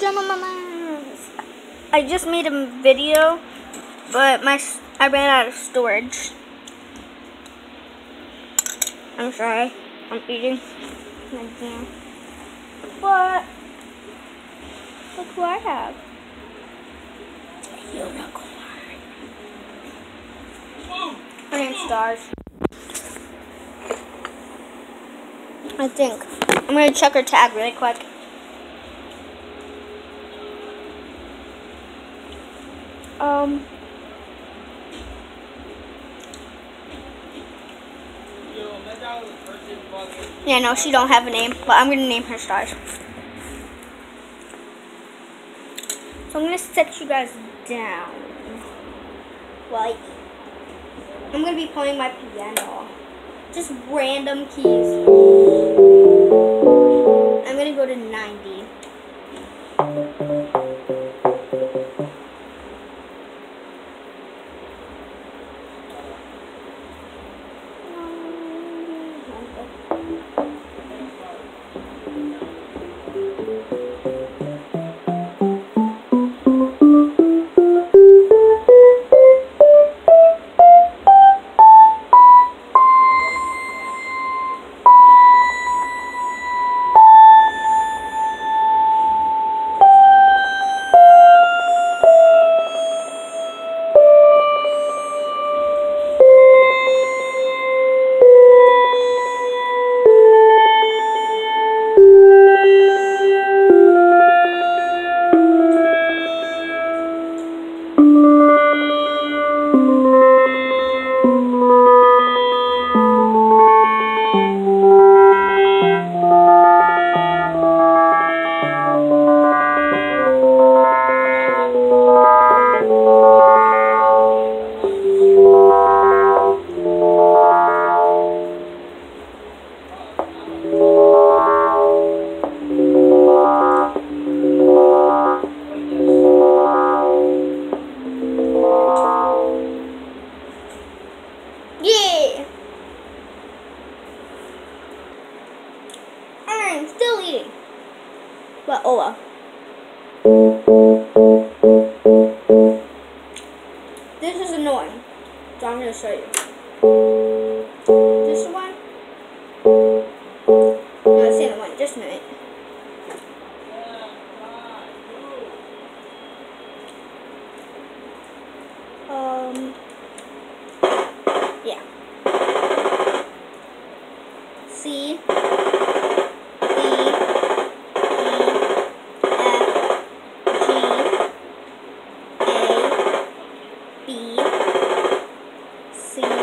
I just made a video, but I ran out of storage. I'm sorry. I'm eating. What? Look who I have. Unicorn. Her name's Stars. I think. I'm gonna check her tag really quick. Yeah, no, she don't have a name, but I'm gonna name her Stars. So I'm gonna set you guys down. Like, I'm gonna be playing my piano. Just random keys. I'm gonna go to 90. Yeah! I'm still eating. But oh well. This is annoying. So I'm going to show you. This one. No, it's the other one. Just a minute. Yeah. C, D, E, F, G, A, B, C, D,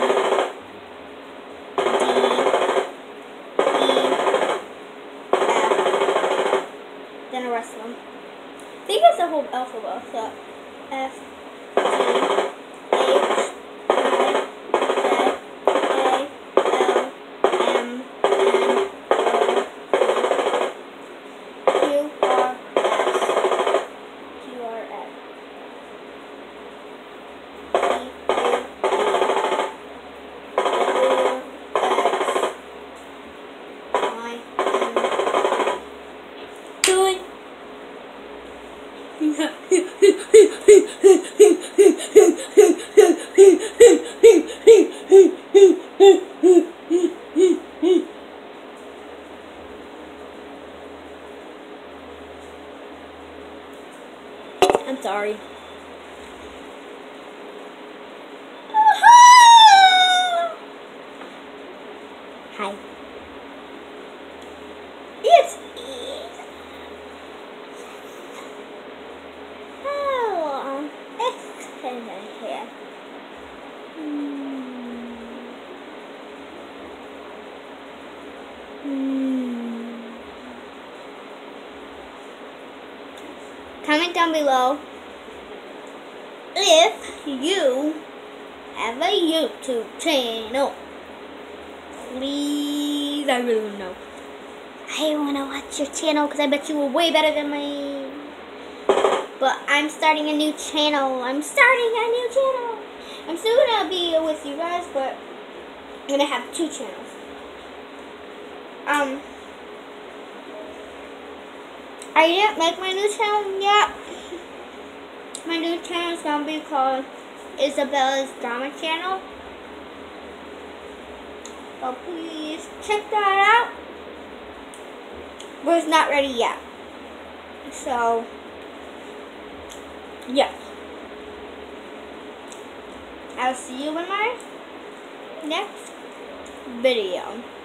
E, F, then the rest of them. I think it's the whole alphabet, so F, G, H, I, J, K, L, M, N, O, Q, R, S, Q, R, S, T, U, W, X, Y, N, I'm sorry. Hi. It's oh, it's kind of here. Comment down below if you have a YouTube channel. Please, I really want to know. I want to watch your channel because I bet you were way better than me. But I'm starting a new channel. I'm still going to be with you guys, but I'm going to have 2 channels. I didn't make my new channel yet. My new channel is going to be called Isabella's Drama Channel. So please check that out. But it's not ready yet. So, yeah. I'll see you in my next video.